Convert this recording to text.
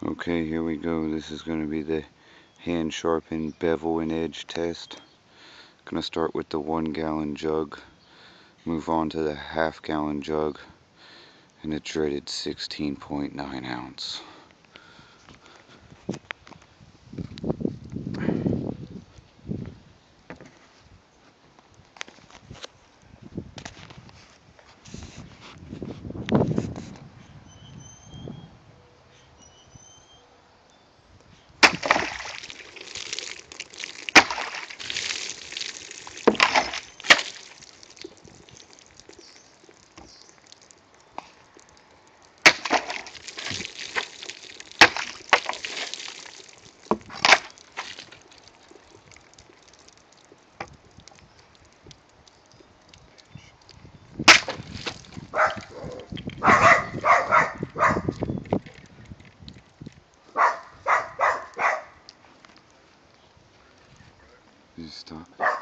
Okay, here we go. This is going to be the hand sharpened bevel and edge test. Going to start with the 1 gallon jug, move on to the half-gallon jug, and the dreaded 16.9 ounce. Stop.